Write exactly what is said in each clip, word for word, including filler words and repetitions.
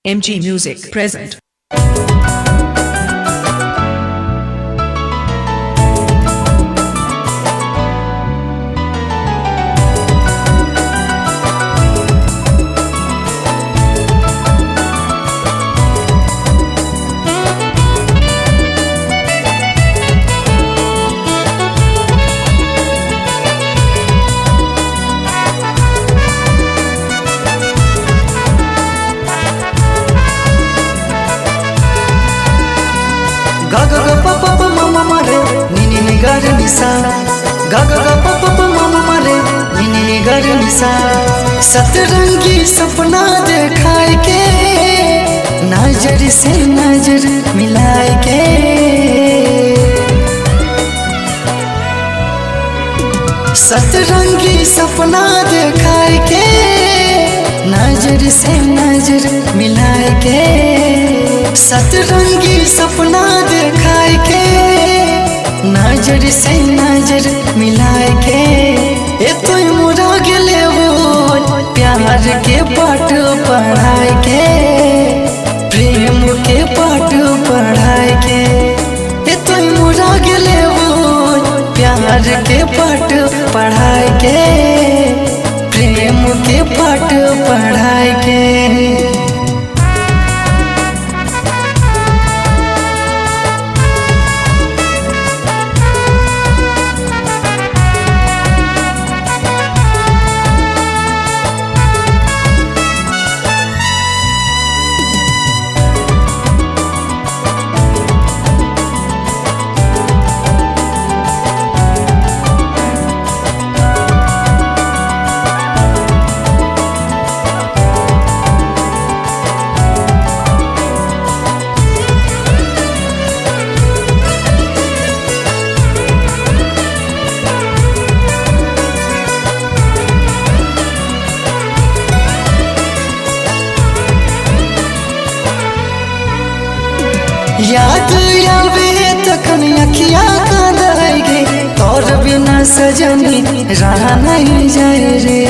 M G Music present. Ga ga ga pa pa pa ma ma ma re ni ni ni ga re ni sa. Ga ga ga pa pa pa ma ma ma re ni ni ni ga re ni सा. सतरंगी सपना दिखाए के नजर से नजर मिलाए के सतरंगी सपना दिखाए के नजर से नजर मिलाए के सतरंगी सपना दिखाए के नजर से नजर मिलाए के ए तो मोरा गेले हो प्यार के पाठ पढ़ाए के प्रेम के पाठ पढ़ाए के ए तो मोरा गेले हो प्यार के पाठ पढ़ाए के प्रेम के पाठ पढ़ाए के याद आवे तखन अखिया कांदे तोर बिना सजनी रहा नहीं जाए रे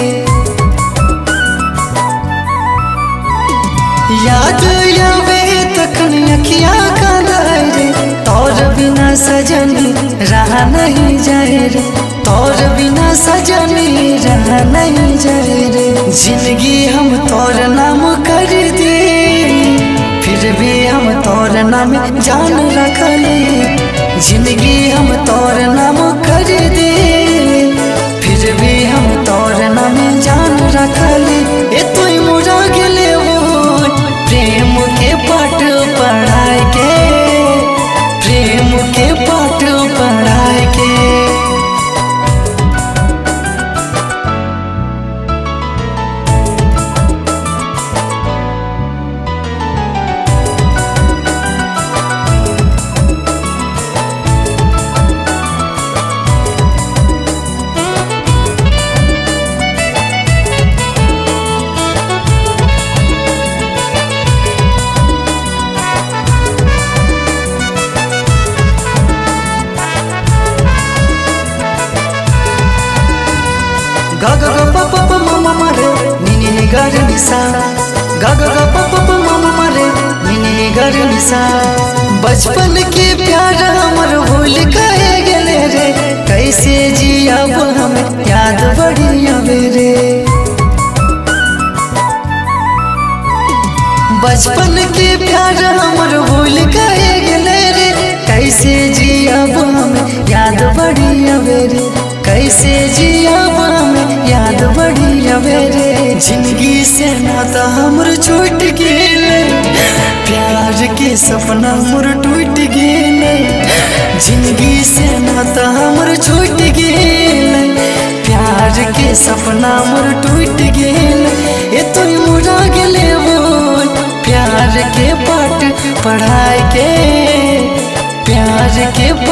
याद आवे तखन अखिया कांदे तोर बिना सजनी रहा नहीं जाए रे तोर बिना सजनी रहा नहीं जाए रे जिंदगी हम तोर नाम कर दे फिर भी हम तोर नाम जान रखले जिंदगी हम तोर नाम कर दे फिर भी हम तोर नाम जान रखले ए तो मोरा गेले हो प्रेम के पाठ पढ़ाए के प्रेम के पाठ पढ़ाए के गा गा गा पा पा पा मा मा मा रे नी नी नी गा रे नि सा गा गा गा पा पा पा मा मा मा रे नी नी नी गा रे नि सा बचपन के प्यार हमर भूल गए गेले रे कैसे जियाब हम याद बड़ी आवे रे बचपन के प्यार हमर भूल गए गेले रे कैसे जियाब हम याद बड़ी आवे रे कैसे जियाब हम याद बड़ी आवे रे जिंदगी से नाता हमर छूट गेले प्यार के सपना मोर टूट गेले जिंदगी से नाता हमर छूट गेले प्यार के सपना मोर टूट गेले ए तो मोरा गेले हो प्यार के पाठ पढ़ाए के प्यार के